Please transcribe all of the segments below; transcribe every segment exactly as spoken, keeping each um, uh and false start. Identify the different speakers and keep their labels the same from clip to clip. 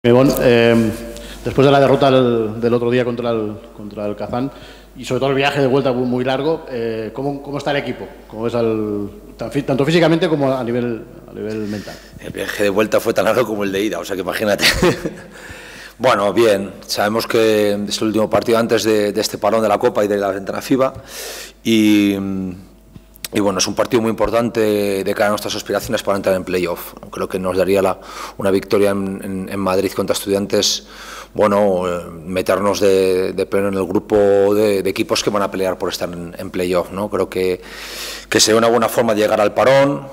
Speaker 1: Bon, eh, después de la derrota del, del otro día contra el, contra el Kazán y sobre todo el viaje de vuelta muy, muy largo, eh, ¿cómo, ¿cómo está el equipo? ¿Cómo es al, tanto físicamente como a nivel, a nivel mental?
Speaker 2: El viaje de vuelta fue tan largo como el de ida, o sea que imagínate. Bueno, bien, sabemos que es el último partido antes de, de este parón de la Copa y de la ventana FIBA y, y bueno, es un partido muy importante de cara a nuestras aspiraciones para entrar en playoff. Creo que nos daría la, una victoria en, en, en Madrid contra Estudiantes, bueno, eh, meternos de, de pleno en el grupo de, de equipos que van a pelear por estar en, en playoff, ¿no? Creo que, que sería una buena forma de llegar al parón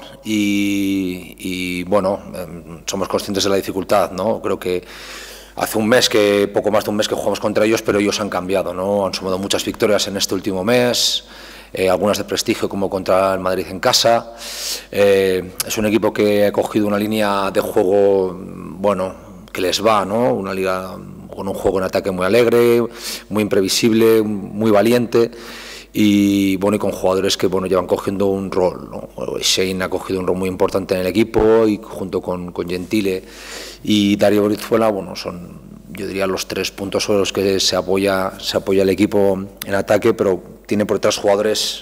Speaker 2: y, y bueno, eh, somos conscientes de la dificultad, ¿no? Creo que hace un mes, que poco más de un mes que jugamos contra ellos, pero ellos han cambiado, ¿no? Han sumado muchas victorias en este último mes, eh, algunas de prestigio como contra el Madrid en casa. Eh, es un equipo que ha cogido una línea de juego, bueno, que les va, ¿no? Una liga con un juego en ataque muy alegre, muy imprevisible, muy valiente. Y bueno, y con jugadores que bueno llevan cogiendo un rol, ¿no? Shane ha cogido un rol muy importante en el equipo y junto con, con Gentile y Dario Brizuela, bueno, son, yo diría, los tres puntos sobre los que se apoya, se apoya el equipo en ataque, pero tiene por detrás jugadores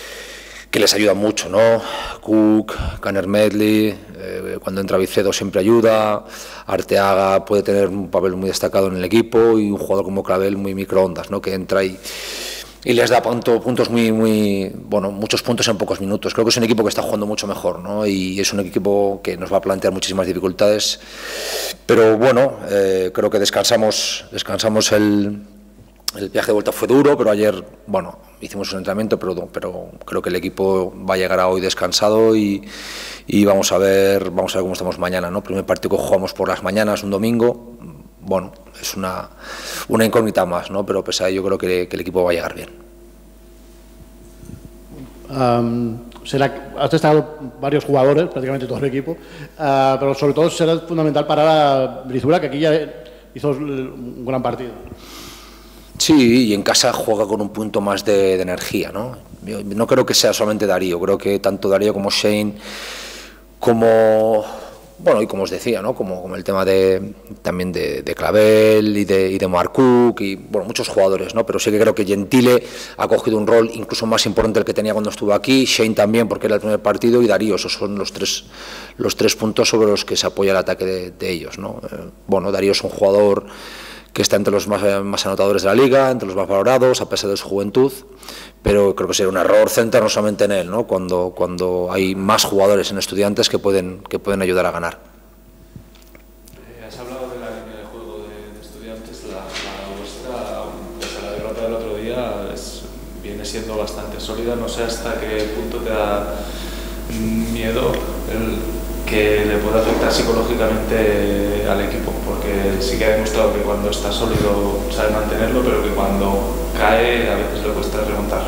Speaker 2: que les ayudan mucho, ¿no? Cook, Kanner Medley, eh, cuando entra Vicedo siempre ayuda, Arteaga puede tener un papel muy destacado en el equipo y un jugador como Clavel muy microondas, ¿no? Que entra y y les da punto, puntos muy, muy, bueno, muchos puntos en pocos minutos. Creo que es un equipo que está jugando mucho mejor, ¿no? Y es un equipo que nos va a plantear muchísimas dificultades, pero bueno, eh, creo que descansamos, descansamos el, el viaje de vuelta fue duro, pero ayer, bueno, hicimos un entrenamiento, pero, pero creo que el equipo va a llegar a hoy descansado y, y vamos a ver, vamos a ver cómo estamos mañana, ¿no? Primer partido que jugamos por las mañanas, un domingo. Bueno, es una, una incógnita más, ¿no? Pero pese a ello creo que, que el equipo va a llegar bien.
Speaker 1: Um, será, has testado varios jugadores, prácticamente todo el equipo, uh, pero sobre todo será fundamental para Brizuela, que aquí ya hizo un gran partido.
Speaker 2: Sí, y en casa juega con un punto más de, de energía, ¿no? Yo no creo que sea solamente Darío, creo que tanto Darío como Shane, como... Bueno, y como os decía, ¿no? Como, como el tema de también de, de Clavel y de, y de Mark Cook y bueno, muchos jugadores, ¿no? Pero sí que creo que Gentile ha cogido un rol incluso más importante del que tenía cuando estuvo aquí, Shane también porque era el primer partido y Darío, esos son los tres, los tres puntos sobre los que se apoya el ataque de, de ellos, ¿no? Eh, bueno, Darío es un jugador que está entre los más, más anotadores de la liga, entre los más valorados, a pesar de su juventud, pero creo que sería un error centrarnos solamente en él, ¿no? Cuando, cuando hay más jugadores en Estudiantes que pueden, que pueden ayudar a ganar.
Speaker 3: Eh, has hablado de la línea de juego de, de Estudiantes, la, la vuestra, pese a la derrota del otro día, es, viene siendo bastante sólida, no sé hasta qué punto te da miedo el que le pueda afectar psicológicamente al equipo, porque sí que ha demostrado que cuando está sólido sabe mantenerlo, pero que cuando cae a veces le cuesta remontar.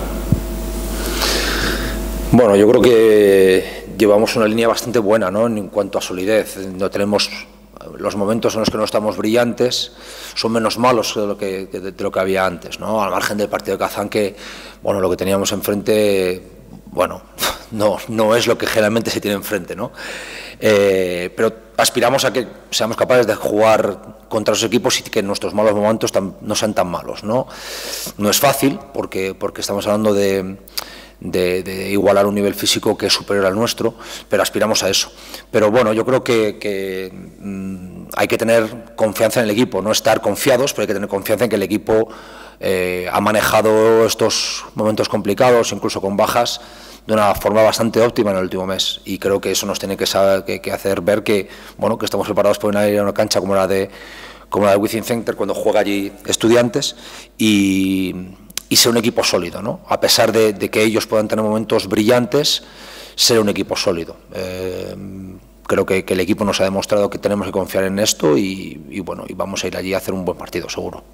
Speaker 2: Bueno, yo creo que llevamos una línea bastante buena, ¿no? En cuanto a solidez. No tenemos los momentos en los que no estamos brillantes, son menos malos de lo que, de, de lo que había antes, ¿no? Al margen del partido de Kazán, que bueno, lo que teníamos enfrente, bueno, no, no es lo que generalmente se tiene enfrente, ¿no? Eh, pero aspiramos a que seamos capaces de jugar contra los equipos y que nuestros malos momentos tan, no sean tan malos, ¿no? No es fácil porque, porque estamos hablando de, de, de igualar un nivel físico que es superior al nuestro, pero aspiramos a eso. Pero bueno, yo creo que, que mmm, hay que tener confianza en el equipo, no estar confiados, pero hay que tener confianza en que el equipo eh, ha manejado estos momentos complicados, incluso con bajas, de una forma bastante óptima en el último mes, y creo que eso nos tiene que, saber, que, que hacer ver que, bueno, que estamos preparados para ir a una cancha como la de como la de Wizzing Center cuando juega allí Estudiantes y, y ser un equipo sólido, ¿no? A pesar de, de que ellos puedan tener momentos brillantes, ser un equipo sólido. Eh, creo que, que el equipo nos ha demostrado que tenemos que confiar en esto y, y bueno, y vamos a ir allí a hacer un buen partido, seguro.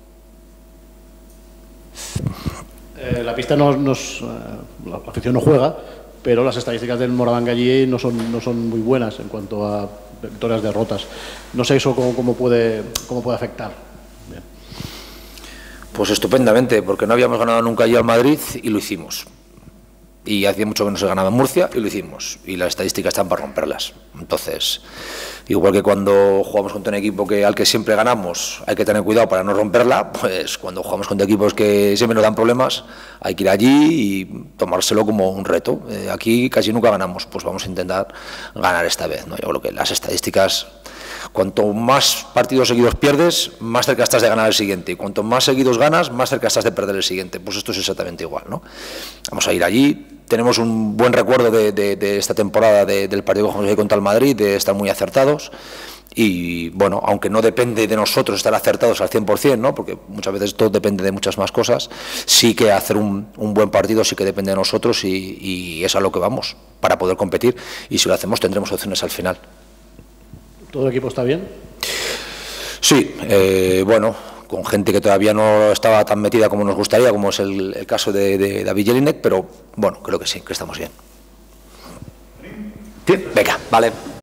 Speaker 1: Eh, la pista no, nos, eh, la afición no juega, pero las estadísticas del Moraván allí no son, no son muy buenas en cuanto a victorias, derrotas. No sé eso cómo, cómo, puede, cómo puede afectar. Bien.
Speaker 2: Pues estupendamente, porque no habíamos ganado nunca allí al Madrid y lo hicimos. y hacía mucho que no se ganaba en Murcia y lo hicimos, y las estadísticas están para romperlas. Entonces, igual que cuando jugamos contra un equipo que al que siempre ganamos hay que tener cuidado para no romperla, pues cuando jugamos contra equipos que siempre nos dan problemas hay que ir allí y tomárselo como un reto. Eh, aquí casi nunca ganamos, pues vamos a intentar ganar esta vez, ¿no? Yo creo que las estadísticas, cuanto más partidos seguidos pierdes, más cerca estás de ganar el siguiente, y cuanto más seguidos ganas, más cerca estás de perder el siguiente. Pues esto es exactamente igual, ¿no? Vamos a ir allí, tenemos un buen recuerdo de, de, de esta temporada de, del partido que jugamos contra el Madrid, de estar muy acertados, y bueno, aunque no depende de nosotros estar acertados al cien por cien, ¿no? Porque muchas veces todo depende de muchas más cosas, sí que hacer un, un buen partido sí que depende de nosotros, y, y es a lo que vamos, para poder competir, y si lo hacemos tendremos opciones al final.
Speaker 1: ¿Todo el equipo está bien?
Speaker 2: Sí, eh, bueno, con gente que todavía no estaba tan metida como nos gustaría, como es el, el caso de, de David Jelinek, pero bueno, creo que sí, que estamos bien. Sí, venga, vale.